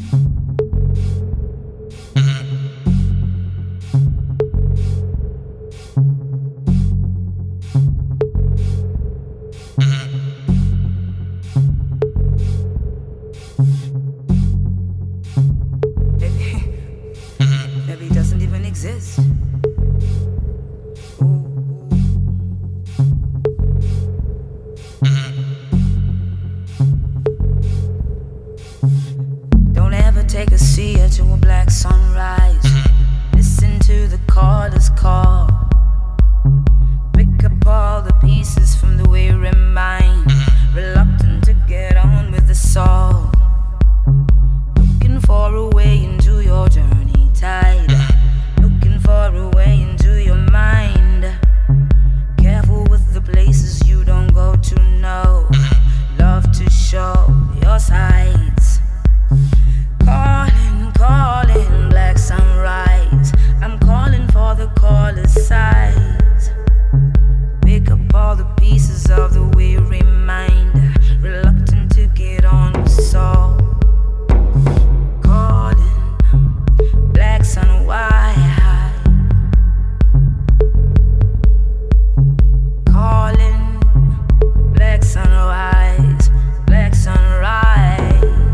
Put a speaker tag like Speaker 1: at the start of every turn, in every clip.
Speaker 1: Maybe it doesn't even exist. Don't ever take a seer to a black sunrise. Listen to the caller's call. Pick up all the pieces from the weary mind. Reluctant to get on with the soul. Looking for a way into your journey tide. Looking for a way into your mind. Careful with the places you don't go to know. Love to show your sides. Calling, calling, black sunrise. I'm calling for the caller's size. Pick up all the pieces of the weary mind. Reluctant to get on with soul. Calling, black sun white. Calling, black sunrise, black sunrise.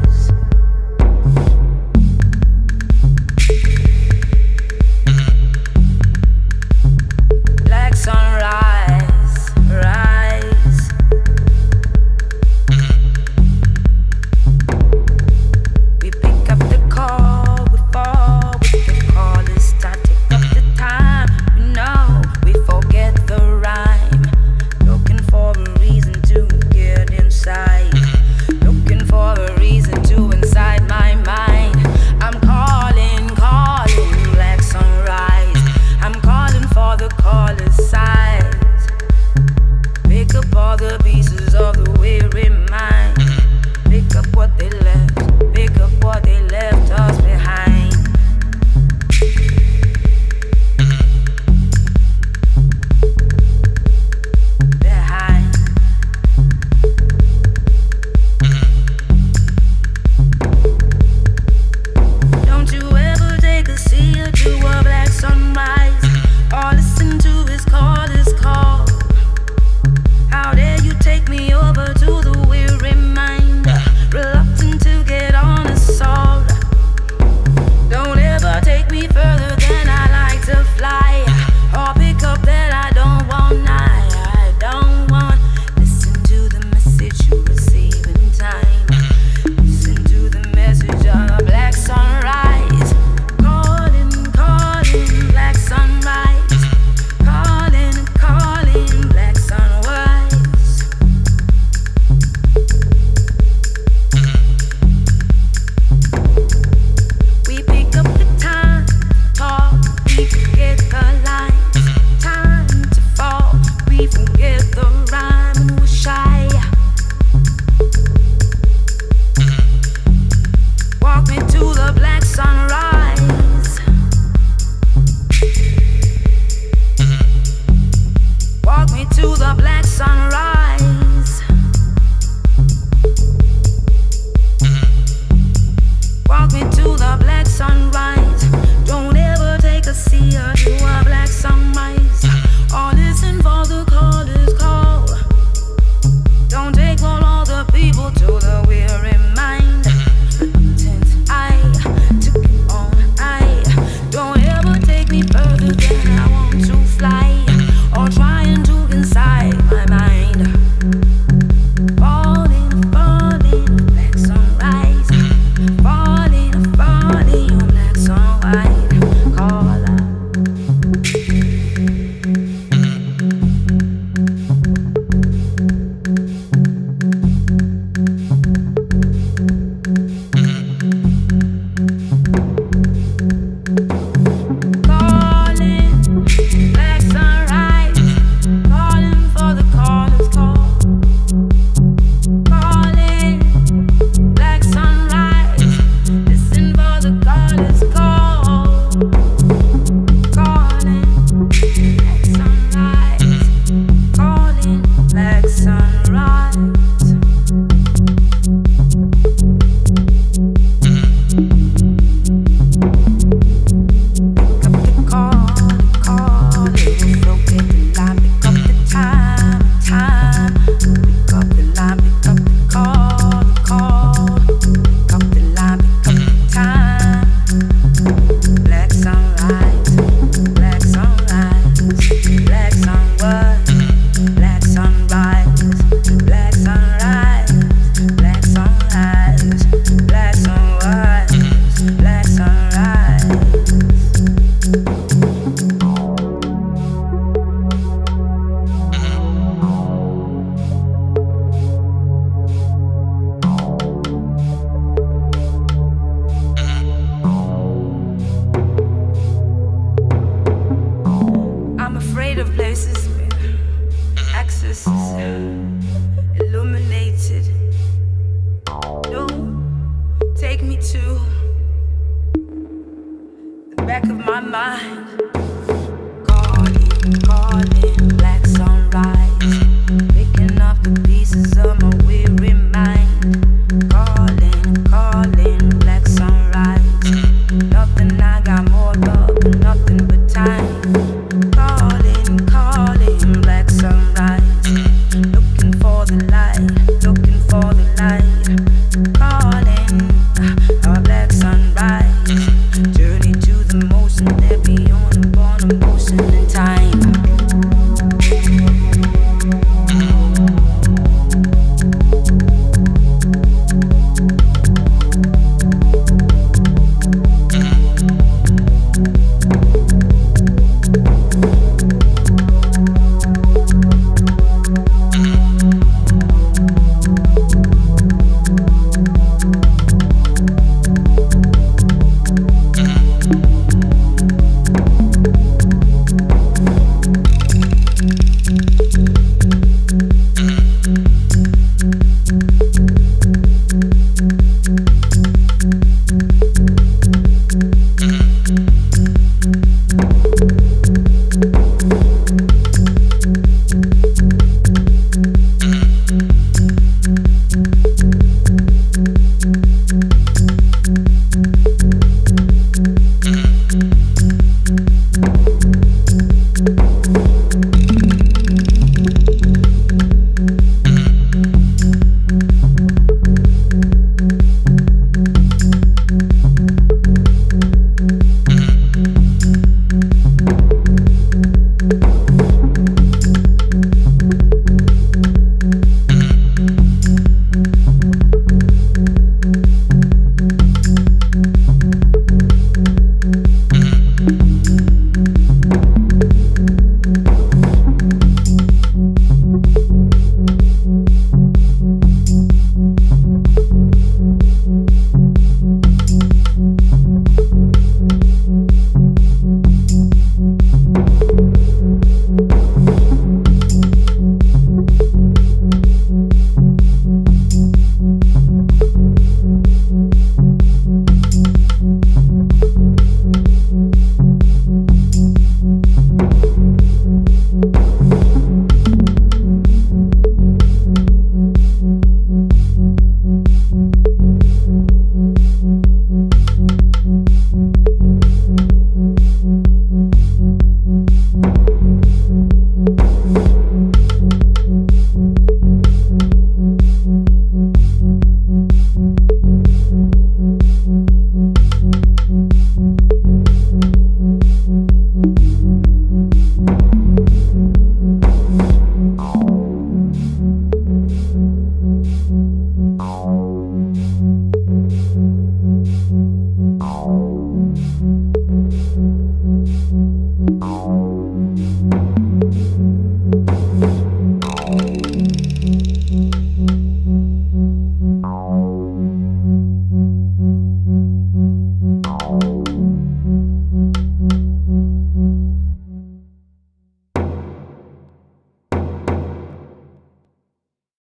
Speaker 1: Black sunrise, rise. We pick up the call, we fall with the caller's start. Take up the time, we know we forget the rhyme. Looking for a reason to get inside. Looking for a reason to inside my mind. I'm calling, calling, black sunrise. I'm calling for the caller's size. Pick up all the pieces of the weary mind. Pick up what they left. Pick up what they left us behind. Behind. Don't you ever take a seer to a black sunrise, or listen to his caller's call. How dare you take me over to the weary mind, reluctant to get on a soul. Don't ever take me further than I like to fly, or pick up that I don't want. I don't want. Listen to the message you receive in time. Listen to the message of a black sunrise. Calling, calling, black sunrise. Calling, calling, black sunrise. We pick up the time, talk, we forget the lines. Time to fall, we forget the rhyme, and we're shy. Walk me to the black sunrise. Walk me to the black sunrise. Walk me to the black sunrise. Don't ever take a seer to a black sunrise, or listen for the caller's call. Don't take all the people to the weary mind. Since I took it on, don't ever take me further than I want to fly, or trying to inside my mind. Falling, falling, black sunrise. Falling, falling, black sunrise. take me to the back of my mind.